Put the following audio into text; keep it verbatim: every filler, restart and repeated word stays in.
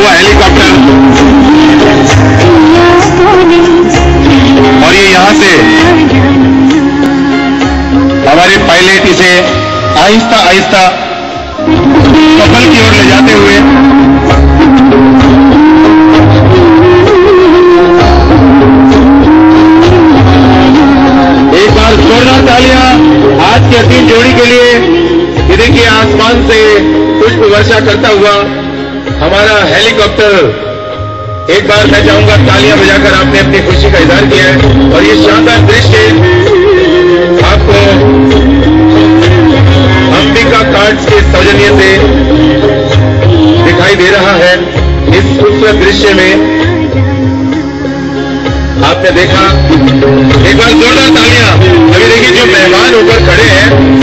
हुआ हेलीकॉप्टर, और ये यहां से हमारे पायलट इसे आहिस्ता आहिस्ता कपल की ओर ले जाते हुए एक बार जोरदार तालियां आज की अंतिम जोड़ी के लिए। ये देखिए आसमान से पुष्प वर्षा करता हुआ हमारा हेलीकॉप्टर। एक बार मैं चाहूंगा तालियां बजाकर आपने अपनी खुशी का इजहार किया है, और ये शानदार दृश्य आपको अंबिका कार्ड्स के सौजन्य से दिखाई दे रहा है। इस खूबसूरत दृश्य में आपने देखा, एक बार जोरदार तालियां। अभी देखिए जो मेहमान ऊपर खड़े हैं